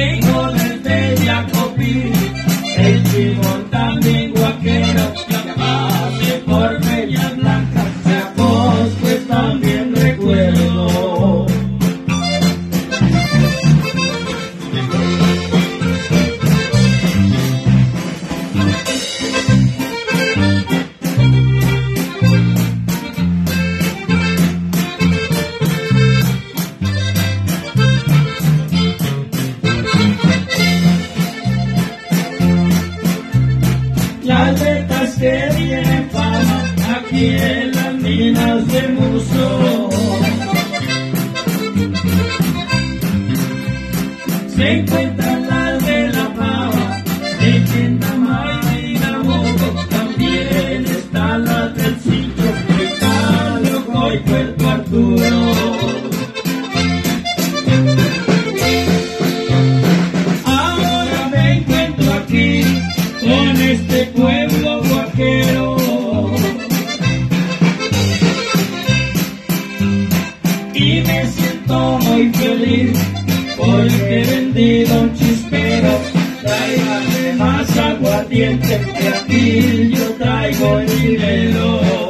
Vengo desde Jacopí, el Chimón también guaquero, ya pasé por Peñas Blancas, Chacos pues también recuerdo. Las becas que tienen fama aquí en las minas de Muso se encuentran las de La Pava, de Quintamay y Nabucco, también están las del Citro, de Caloco y Puerto Arturo. Ahora me encuentro aquí con este pueblo guaquero y me siento muy feliz porque he vendido un chispero. Tráigame más aguardiente que aquí yo traigo el dinero.